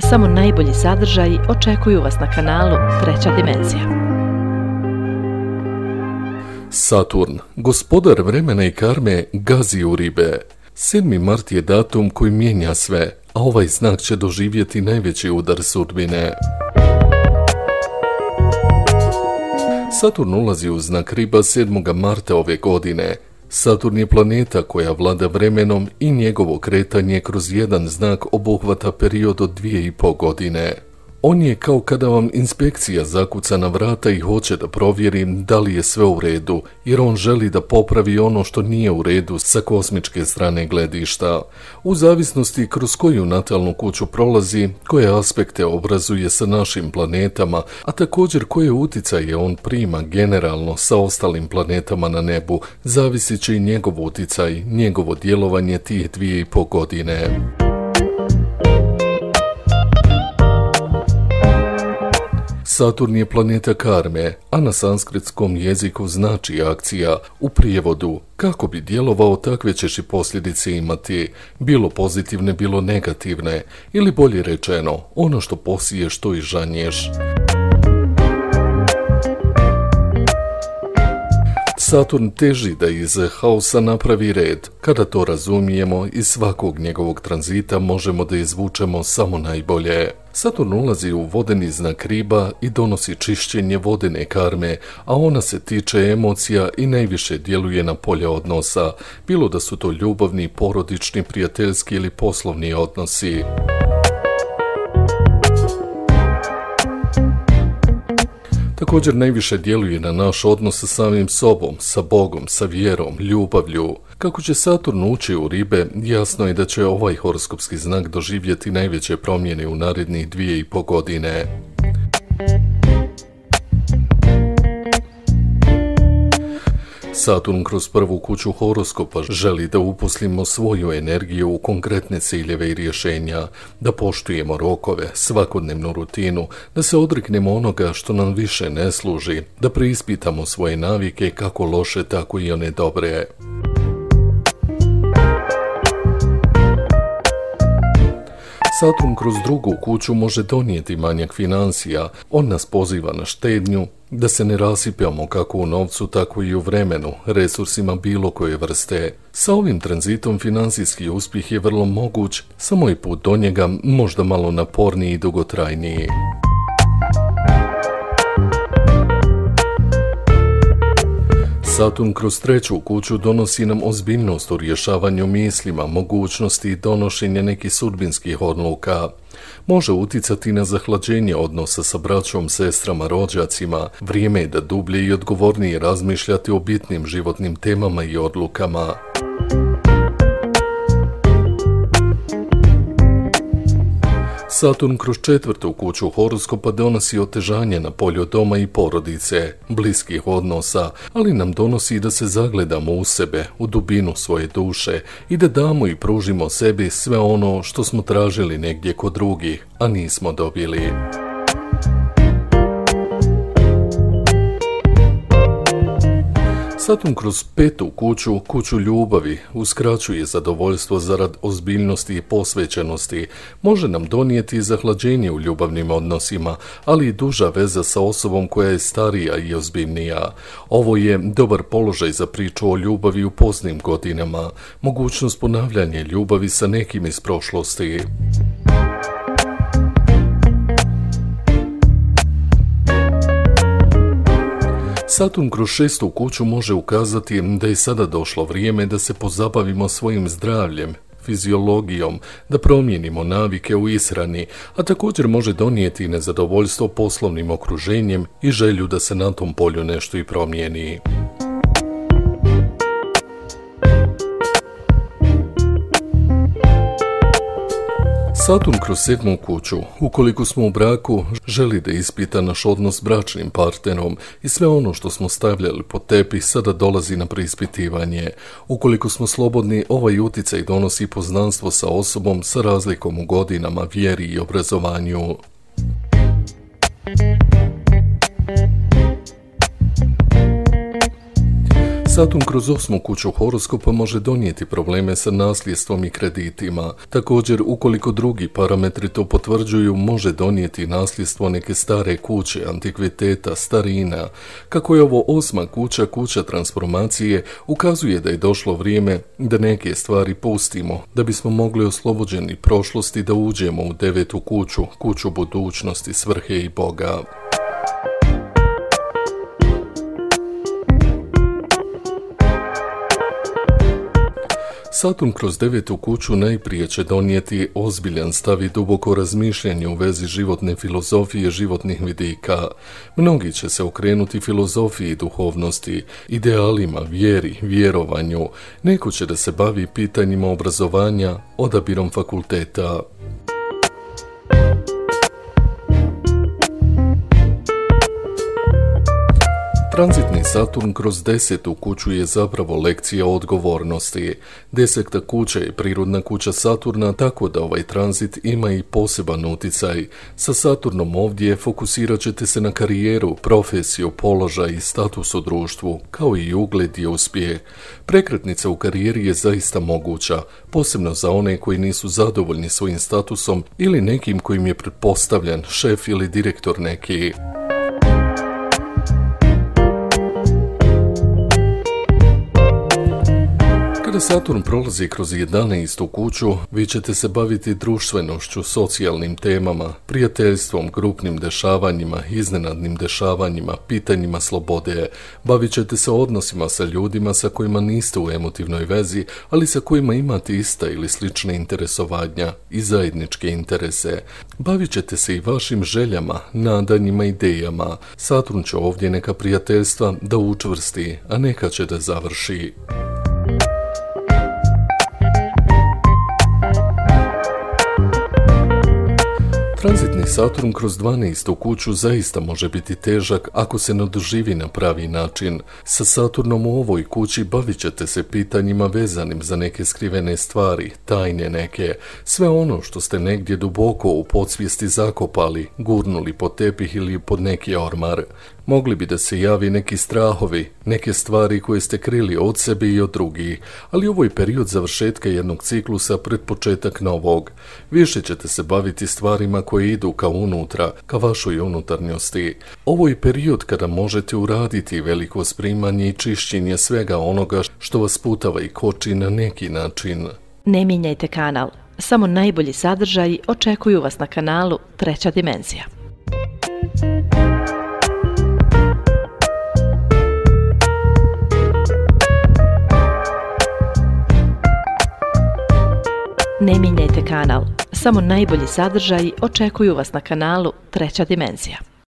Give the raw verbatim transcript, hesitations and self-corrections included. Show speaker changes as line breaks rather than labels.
Samo najbolji sadržaji očekuju vas na kanalu Treća dimenzija.
Saturn, gospodar vremena i karme, gazi u ribe. sedmi mart je datum koji mijenja sve, a ovaj znak će doživjeti najveći udar sudbine. Saturn ulazi u znak riba sedmog marta ove godine. Saturn je planeta koja vlada vremenom i njegovo kretanje kroz jedan znak obuhvata period od dvije i pol godine. On je kao kada vam inspekcija zakuca na vrata i hoće da provjeri da li je sve u redu, jer on želi da popravi ono što nije u redu sa kosmičke strane gledišta. U zavisnosti kroz koju natalnu kuću prolazi, koje aspekte obrazuje sa našim planetama, a također koje uticaje on prima generalno sa ostalim planetama na nebu, zavisit će i njegov uticaj, njegovo djelovanje tih dvije i pol godine. Saturn je planeta karme, a na sanskritskom jeziku znači akcija, u prijevodu kako bi djelovao takve ćeš i posljedice imati, bilo pozitivne, bilo negativne, ili bolje rečeno, ono što posiješ to i žanješ. Saturn teži da iz haosa napravi red. Kada to razumijemo, iz svakog njegovog tranzita možemo da izvučemo samo najbolje. Saturn ulazi u vodeni znak riba i donosi čišćenje vodene karme, a ona se tiče emocija i najviše djeluje na polje odnosa, bilo da su to ljubavni, porodični, prijateljski ili poslovni odnosi. Također najviše djeluje na naš odnos sa samim sobom, sa Bogom, sa vjerom, ljubavlju. Kako će Saturn ući u ribe, jasno je da će ovaj horoskopski znak doživjeti najveće promjene u narednih dvije i pol godine. Saturn kroz prvu kuću horoskopa želi da uposlimo svoju energiju u konkretne ciljeve i rješenja, da poštujemo rokove, svakodnevnu rutinu, da se odreknemo onoga što nam više ne služi, da preispitamo svoje navike kako loše, tako i one dobre. Saturn kroz drugu kuću može donijeti manjak financija, on nas poziva na štednju, da se ne rasipamo kako u novcu, tako i u vremenu, resursima bilo koje vrste. Sa ovim tranzitom financijski uspjeh je vrlo moguć, samo je put do njega možda malo naporniji i dugotrajniji. Saturn kroz treću kuću donosi nam ozbiljnost u rješavanju mislima, mogućnosti i donošenja nekih sudbinskih odluka. Može uticati na zahlađenje odnosa sa braćom, sestrama, rođacima. Vrijeme je da dublje i odgovornije razmišljati o bitnim životnim temama i odlukama. Saturn kroz četvrtu kuću horoskopa donosi otežanje na polju doma i porodice, bliskih odnosa, ali nam donosi da se zagledamo u sebe, u dubinu svoje duše i da damo i pružimo sebi sve ono što smo tražili negdje kod drugih, a nismo dobili. Saturn kroz petu kuću, kuću ljubavi, uskraćuje zadovoljstvo zarad ozbiljnosti i posvećenosti, može nam donijeti zahlađenje u ljubavnim odnosima, ali i duža veza sa osobom koja je starija i ozbiljnija. Ovo je dobar položaj za priču o ljubavi u poznim godinama, mogućnost ponavljanja ljubavi sa nekim iz prošlosti. Saturn kroz šestu kuću može ukazati da je sada došlo vrijeme da se pozabavimo svojim zdravljem, fiziologijom, da promijenimo navike u ishrani, a također može donijeti nezadovoljstvo poslovnim okruženjem i želju da se na tom polju nešto i promijeni. Saturn kroz sedmu kuću, ukoliko smo u braku, želi da ispita naš odnos s bračnim partnerom i sve ono što smo stavljali pod tepih sada dolazi na preispitivanje. Ukoliko smo slobodni, ovaj uticaj donosi poznanstvo sa osobom sa razlikom u godinama, vjeri i obrazovanju. Saturn kroz osmu kuću horoskopa može donijeti probleme sa nasljedstvom i kreditima. Također, ukoliko drugi parametri to potvrđuju, može donijeti nasljedstvo neke stare kuće, antikviteta, starina. Kako je ovo osma kuća, kuća transformacije, ukazuje da je došlo vrijeme da neke stvari pustimo, da bismo mogli oslobođeni prošlosti da uđemo u devetu kuću, kuću budućnosti, svrhe i Boga. Saturn kroz devetu kuću najprije će donijeti ozbiljan stav i duboko razmišljanje u vezi životne filozofije, životnih vidika. Mnogi će se okrenuti filozofiji duhovnosti, idealima, vjeri, vjerovanju. Neko će da se bavi pitanjima obrazovanja, odabirom fakulteta. Tranzitni Saturn kroz desetu kuću je zapravo lekcija odgovornosti. Deseta kuća je prirodna kuća Saturna, tako da ovaj tranzit ima i poseban utjecaj. Sa Saturnom ovdje fokusirat ćete se na karijeru, profesiju, položaj i status u društvu, kao i ugled i uspjeh. Prekretnica u karijeri je zaista moguća, posebno za one koji nisu zadovoljni svojim statusom ili nekim kojim je pretpostavljen šef ili direktor neki. Kada Saturn prolazi kroz jedanaestu kuću, vi ćete se baviti društvenošću, socijalnim temama, prijateljstvom, grupnim dešavanjima, iznenadnim dešavanjima, pitanjima slobode. Bavit ćete se odnosima sa ljudima sa kojima niste u emotivnoj vezi, ali sa kojima imate ista ili slične interesovanja i zajedničke interese. Bavit ćete se i vašim željama, nadanjima, idejama. Saturn će ovdje neka prijateljstva da učvrsti, a neka će da završi. Tranzitni Saturn kroz dvanaestu kuću zaista može biti težak ako se ne doživi na pravi način. Sa Saturnom u ovoj kući bavit ćete se pitanjima vezanim za neke skrivene stvari, tajne neke, sve ono što ste negdje duboko u podsvijesti zakopali, gurnuli pod tepih ili pod neki ormar. Mogli bi da se javi neki strahovi, neke stvari koje ste krili od sebe i od drugih, ali ovo je period završetka jednog ciklusa pred početak novog. Više ćete se baviti stvarima koje idu ka unutra, ka vašoj unutarnjosti. Ovo je period kada možete uraditi veliko sprimanje i čišćenje svega onoga što vas sputava i koči na neki način.
Ne mijenjajte kanal, samo najbolji sadržaji očekuju vas na kanalu Treća dimenzija. Ne mijenjajte kanal, samo najbolji sadržaji očekuju vas na kanalu Treća dimenzija.